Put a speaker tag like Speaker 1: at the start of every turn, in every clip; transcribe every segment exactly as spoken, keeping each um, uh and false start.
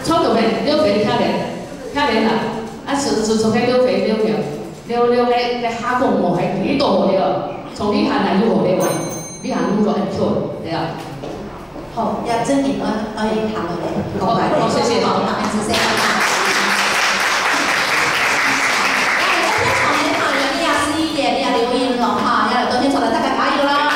Speaker 1: 草就咩溜肥可怜，可怜啦！啊，自自从迄溜肥溜苗，溜溜迄迄下公无迄几多好了，从你汉来愈好了，你汉愈做很错，对啊。
Speaker 2: 好，也真嘅，我我哋談落嚟，講埋
Speaker 1: 好，謝謝。
Speaker 2: 好，謝謝。誒，一場嘅朋友，你也是一點，你也留言咯嚇，也嚟到現場嚟大家加油啦！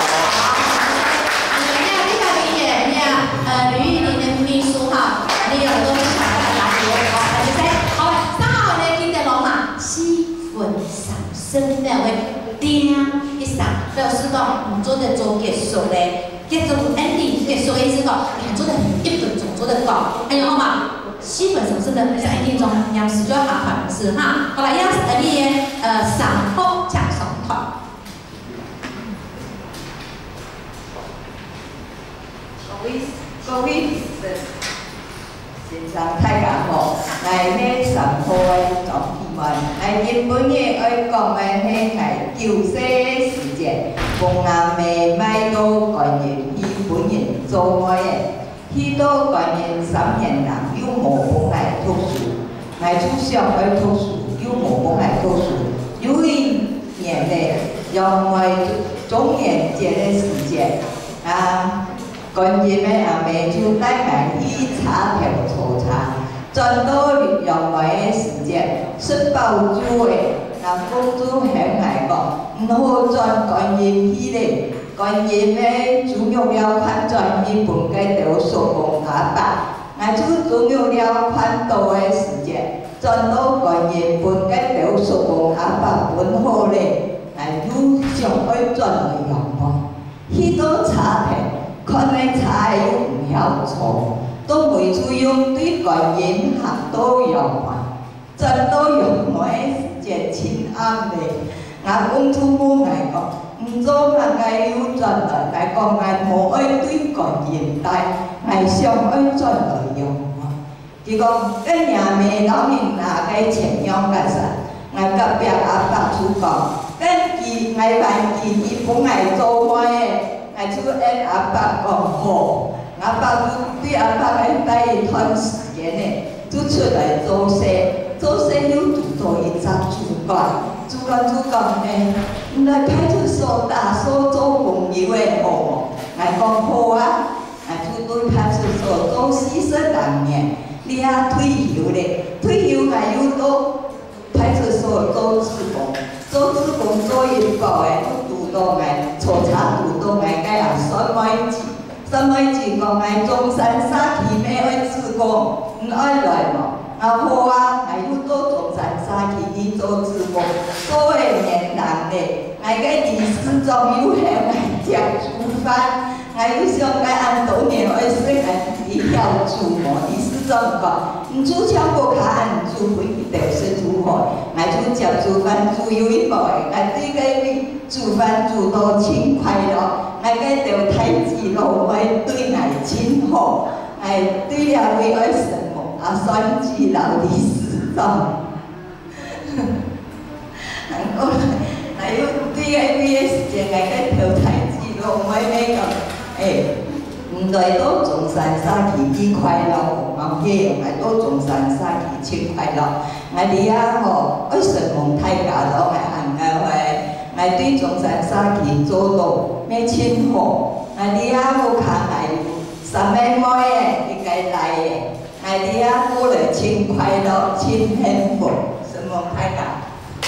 Speaker 2: 你也呢個留言，你也誒呂玉玲嘅秘書哈，你也嚟到現場大家加油，好，謝謝。好，三號咧見到嘛，氣氛上升咧會叮一聲，表示講唔做得做結束咧。結束 ending 結束嘅意思講，你做得一分鐘做得到，還有好嘛？基本上是的，在 ending 中央視就下款是哈。好啦，央視的呢呃上後加上團。
Speaker 3: 各位各位先生大家好，係呢上後嘅總議員，係日本嘅愛講嘅係係九世時節。公安嘅買到概念，日本人做愛嘅，許多概念三年人有無本來讀書，愛出上去讀書，有無本來讀書，有一年咧，因為中元節嘅時節，啊，概念嘅阿妹就帶埋去茶條搓茶，轉到因為嘅時節，食包煮嘅。啊，公主向嚟講，唔好轉概念起嚟，概念咧主要了款轉日本嘅條數公阿伯，啊，主主要了款到嘅時節，轉到概念本嘅條數公阿伯本好咧，係有上去轉嚟用喎。許多茶題，看嚟茶又唔曉錯，都未主要對概念行到用喎，轉到用我嘅。節親啱嚟，我公主母嚟講，唔做人嘅有轉來嚟講，我無愛對個現代，我上愛轉來用喎。佢講，跟nhà mẹ老人拿嘅錢用嘅時，我隔壁阿伯主講，跟佢我話佢佢本來做咩嘅，我就按阿伯講好，阿伯對阿伯嘅第一段時間咧，就出來做事。做生有主做一隻主管，主管主講誒，唔來派出所打所做公務嘅好冇？我講好啊，我就對派出所做四十多年，你也退休咧，退休我又到派出所做志工，做志工做一個誒，都到我坐車都到我嘅人三米字，三米字講我中山沙區咩愛志工，唔愛來冇？啊好啊，我又到中山沙區去做志工，做個年人咧，我個意思仲有向我食煮飯，我又想個按多年愛說我一條煮無，意思怎講？唔煮超過卡按煮回去就是煮好，我就食煮飯煮有一步嘅，我對個煮飯煮到真快樂，我個條太子路我對我真好，我對了為愛神。啊，選舉老理事長，然後還有對個幾個時間，我個條台子路我咩講，誒，唔來到中山沙區幾快樂，我記我到中山沙區真快樂，我哋啊吼，愛神蒙大家都愛行個話，我對中山沙區做到咩真好，我哋啊有卡係三百蚊嘅，應該來嘅。哎呀，過嚟真快樂，真幸福，什麼大家？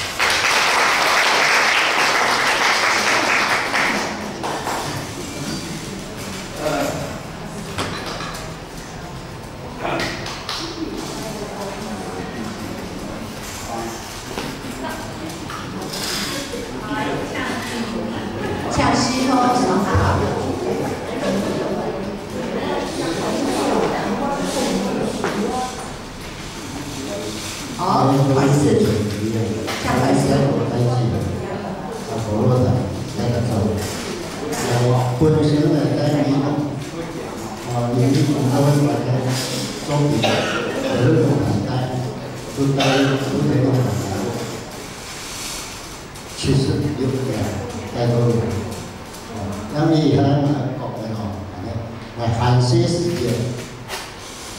Speaker 3: 唱西方上海。哦，款式，像款式。
Speaker 4: 啊，好了的，那个走。呃，本身呢，在你啊，你你他们把它装备，都是很大，都带都那种很大，其實有嘅，帶到嚟。哦，咁你睇啊，國內哦，係係閒些時間。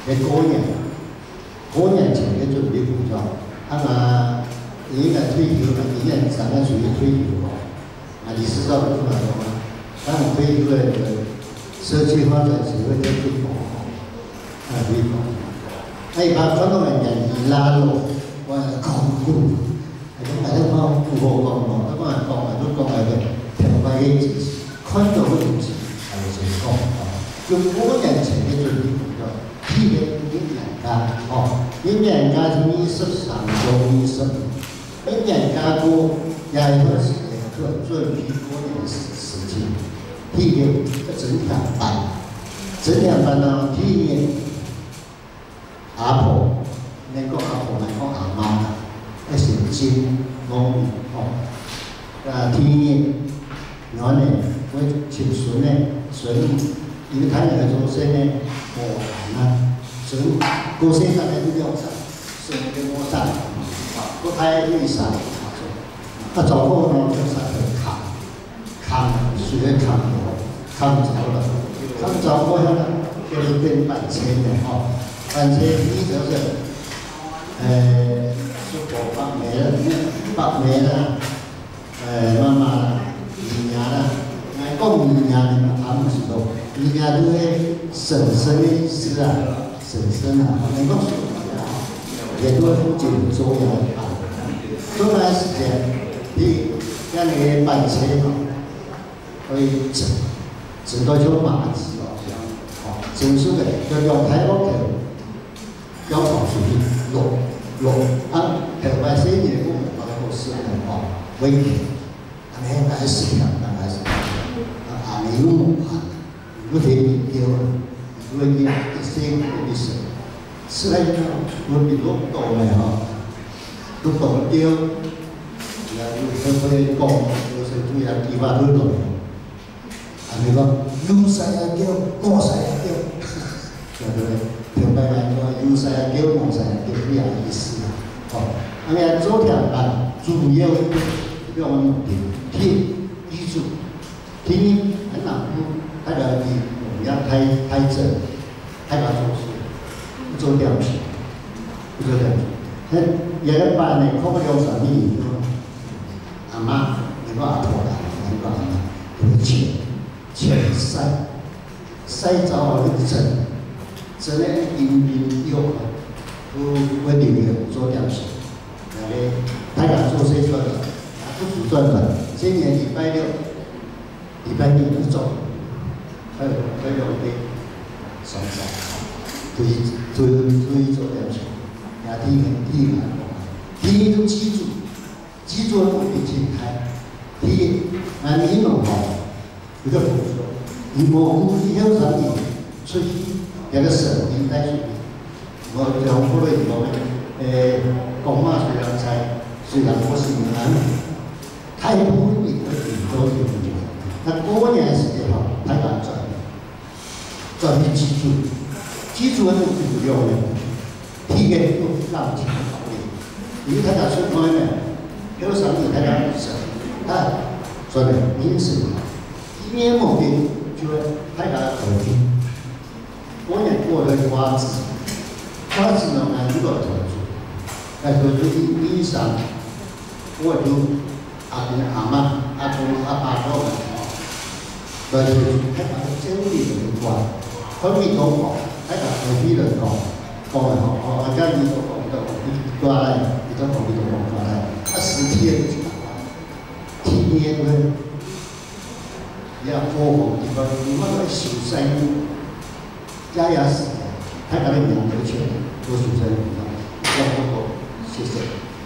Speaker 4: 嘅過年，過年前嘅準備工作，啊嘛，已經係退休啦，已經係上緊屬於退休咯。啊，理事長出來了嘛，但我退休嘅社區發展協會嘅推廣，啊推廣，哎，把傳統嘅人兒拉落，我係講古，係咁係都講古講講，都講係講係都講係嘅，平白嘅知識，看到嘅東西係就講啊，用過年前嘅準備工作，批嘅應人家，哦，應人家是二十三到二十五，應人家過廿一段時間。做批過年的事情，批嘅一整天班，整天班呢，批嘅阿婆，你講阿婆，你講阿媽，一成精農民哦，啊，批嘅，然後呢，我親孫呢，孫，因為睇人嘅做生呢，磨難啊，孫過生日呢都要上，孫嘅磨上，啊，我睇呢上。他走後呢，就上去扛，扛水扛油，扛着了，扛走後呢，就是變板車的哦。板車一就是，呃，是我北梅啦，北梅啦，呃，媽媽啦，姨娘啦，哎，講姨娘呢，他們是都，姨娘都係嬸嬸的意思啊，嬸嬸啊，能夠說也都附近周圍啊，這段時間。你像那個板車嘛，可以整整到就馬子哦，哦，整出嚟要用太多嘅，要跑出去落落啊，台灣些嘢我們把它都是很好，危險，但係還是咁，但係是啊啊，你用啊，如果你丟，如果你一些嘅事，是嚟講我哋都懂嘅哈，都懂丟。佢佢講，有時都有地方都懂，係咪講有勢啊叫，冇勢啊叫，對不對？平白來講，有勢啊叫，冇勢啊叫，不一樣意思啊。哦，咁樣昨天啊，主要要我們聽記住，聽很難不，大家你我們要開開正，開把做事，不做掉皮，不做掉皮。那有一班呢，可能有什麼嘢？阿媽，你講阿婆啦，你講阿媽，佢切切西西走後嗰啲陣，陣咧邊邊喐，都會留嘅做點事。誒，大家做些出嚟，也不主賺的。今年禮拜六、禮拜日都做，還有還有啲上山，注意注意注意做點事，也聽聽聽聽都記住。記住了，你聽開。第一，俺你弄好，一個輔助，你冇以後上面出去有個省領帶出去，我講過了以後呢，誒，講話雖然在，雖然我是閩南人，太多你會很多有問題。那過年時間哈，太難轉，轉你記住，記住了就不用了。第一個都讓錢考慮，因為他講出外面。有時候你睇下神，啊，所以民生好，一年冇變，就大家和平。過年過了瓜子，瓜子呢，俺呢個投資，但係佢啲醫生，我就阿公阿媽、阿公阿爸嗰個，所以睇下整理嘅關，佢咪講講，睇下佢啲人講，講嚟講，我而家呢個講呢個關嚟，呢個講呢個講關嚟。啊，十天就打完，天天呢，也過好地方，你乜都修山，加牙時間，睇下你兩條錢都修山唔到，要過好，謝謝。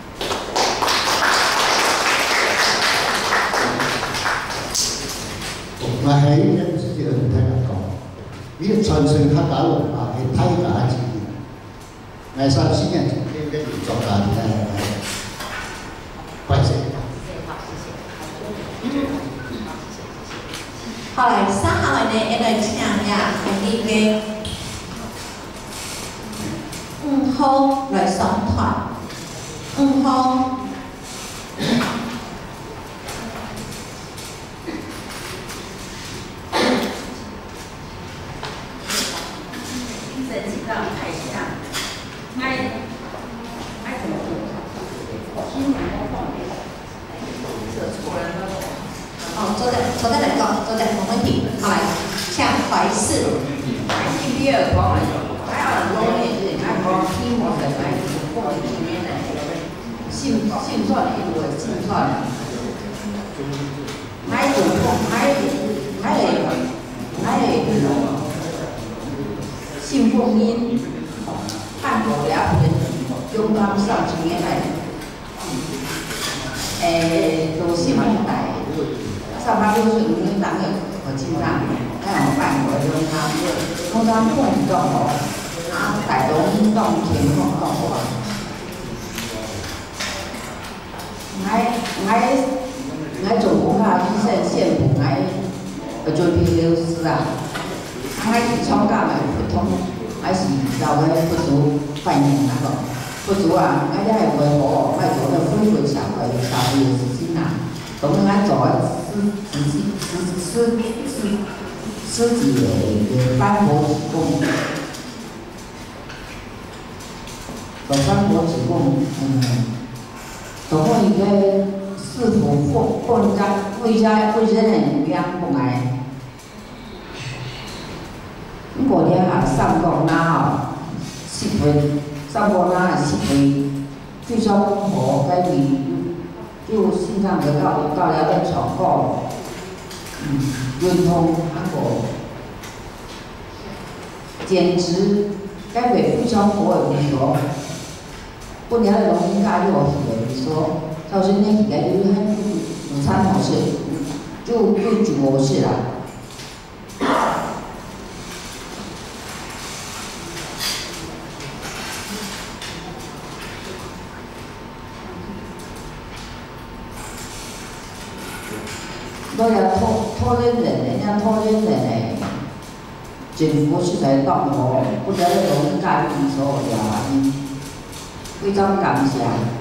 Speaker 4: 我係一直就同大家講，呢個傳承客家文化係大家之言，我三十年前呢個要做大嘅。
Speaker 2: 後來三下來呢，一來請呀，係呢個五號來上台，五號。
Speaker 5: 精神請到台上。
Speaker 3: 他们上几年来，诶，都是蛮大的。上班都是五年当个我经常，哎，我办过用他，用他碰动哦，啊，大东运动田碰动哦。我我我做工卡医生线部，我做皮疗师啊，我是超感的普通，还是老的不足反应那个不足啊，我这系维护，我做个恢复社会社会的事情啊，咁我做司司司司司司级的班博职工，做班博职工，嗯。做好伊个师傅放放家为家为人的养不来，你过年下上工哪吼，设备上工哪设备非常好，该比就线上得到到了的广告，嗯，运通韩国，简直该为非常好的工作。过年的农民家就有鱼，你说，到时那鱼个就是很午餐模式，就就煮模式啦。都要拖拖人人的，人家拖人人的，政府是在当好，不知道农民家你说呀？非常感谢。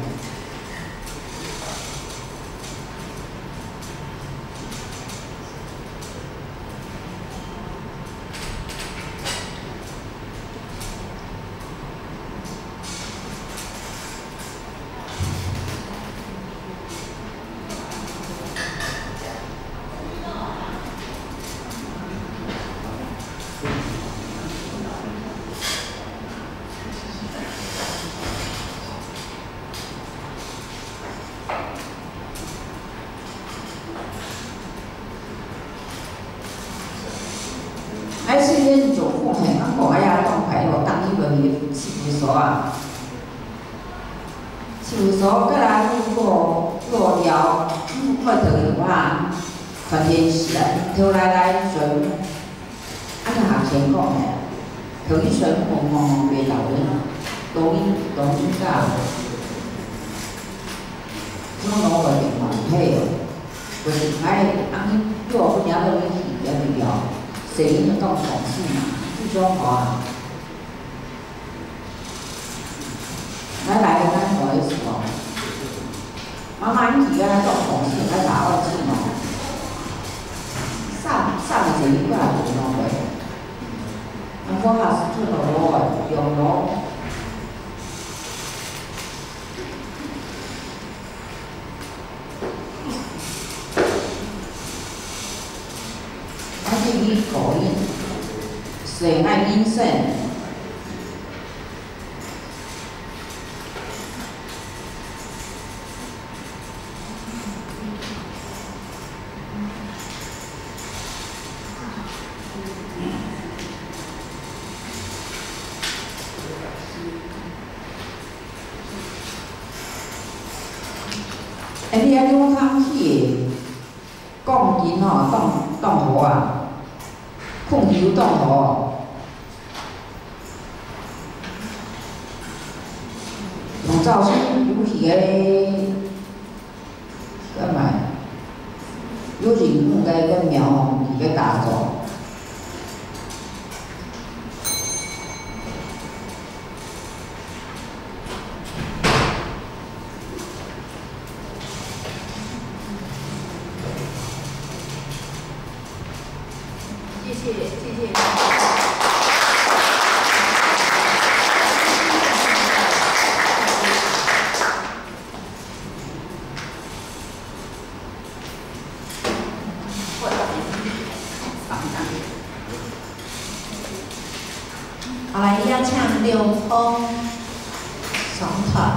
Speaker 3: 还是恁做副嘿，俺讲哎呀，讲牌咯，当伊个事务所啊，事务所过来如果落了，快头的话，传电视啊，头来来选，俺就行先讲嘿，头一选红红红袂老的，抖音抖音噶，怎么攞个电话配哦？就是哎，俺叫我不了的问题也没了。谁能到统计嘛？最中华啊！来来，咱我意思哦。妈妈，你而家到统计来打二字嘛？上上个谁过来做喏呗？俺讲下是做到罗个用罗。你口音，谁爱音声？哎，你爱用汤气，讲音吼，当当好啊！控油动吼，从早先有去个，干嘛？有人用个个苗吼，去个打造。
Speaker 2: 谢谢谢谢。好，来邀请刘峰上台。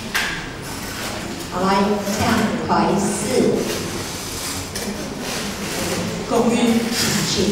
Speaker 2: 好，来向台四。
Speaker 5: 各位同事、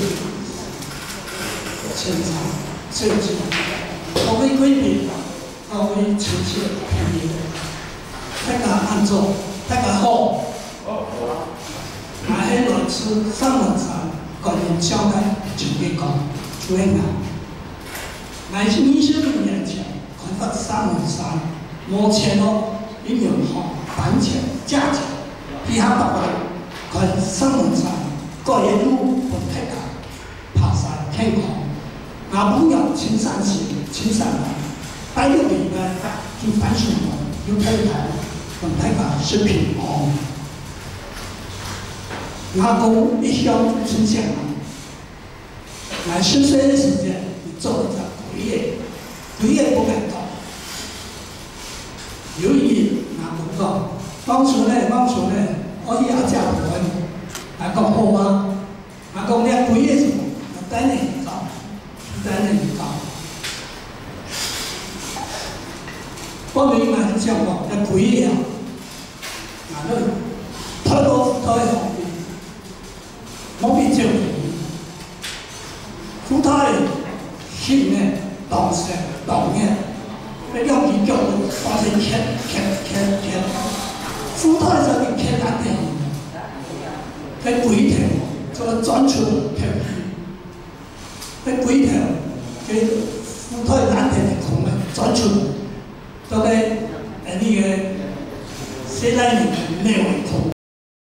Speaker 5: 现场设计，各位贵宾，各位亲戚朋友，大家安怎？大家好。那迄来自三文山观音教会就给讲，主任啊，来自二十六年前开发三文山，目前哦已经吼版权价钱，其他大家看三文山个人路和大家爬山健康，那不要青山行，青山来，带入里面就反省我，有太太和大家是平安。阿公一向村乡，来十岁的时间，你做了个鬼业，鬼业不敢搞。由于阿公讲，当初呢，当初呢，我去阿家婆，阿公好吗？阿公咧鬼业是我等你搞，等你搞。我明白是讲讲，咧鬼业啊，那个太多太好。我比较富太新呢，当时当年，那要比较的发生开开开开，富太这个开难点，在鬼头这个转出开皮，在鬼头给富太难点的空呢转出，这个呃那个现在你内围空。